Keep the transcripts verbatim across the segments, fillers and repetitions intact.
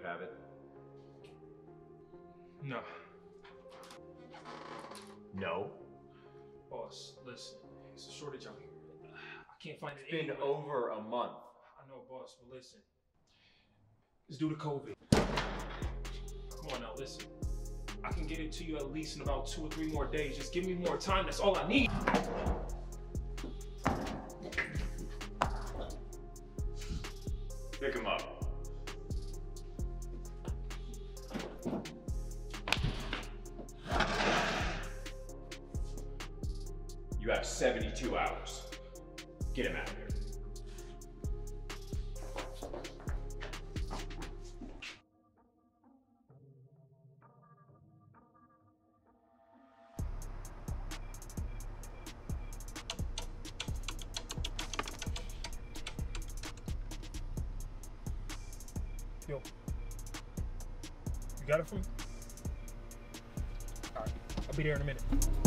have it? No. No? Boss, listen, it's a shortage out here. I can't find it It's been anywhere. over a month. I know, boss, but listen. It's due to COVID. Come on now, listen. I can get it to you at least in about two or three more days. Just give me more time, that's all I need. Pick him up. You have seventy-two hours. Get him out of here. Yo, you got it for me? All right, I'll be there in a minute.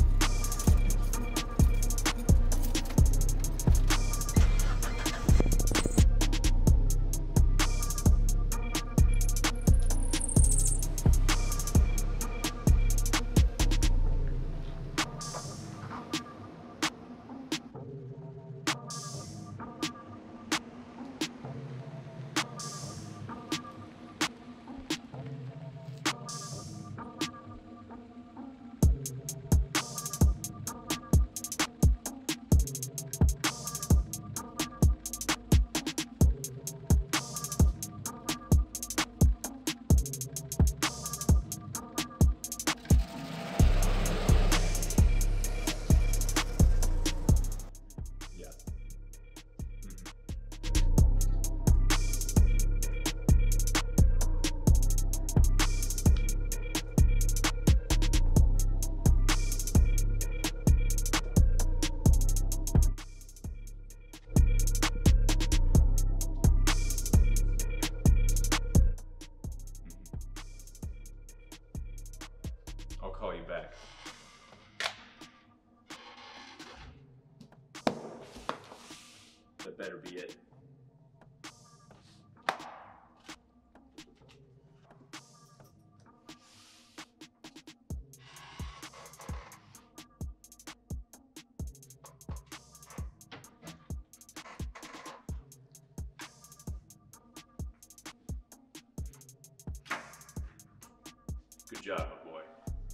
I'll call you back. That better be it. Good job, my boy.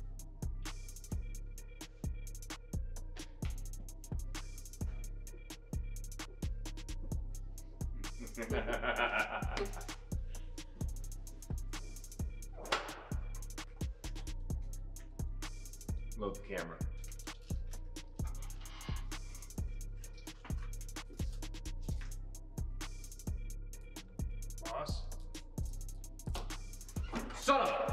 Load the camera. Boss? Son of a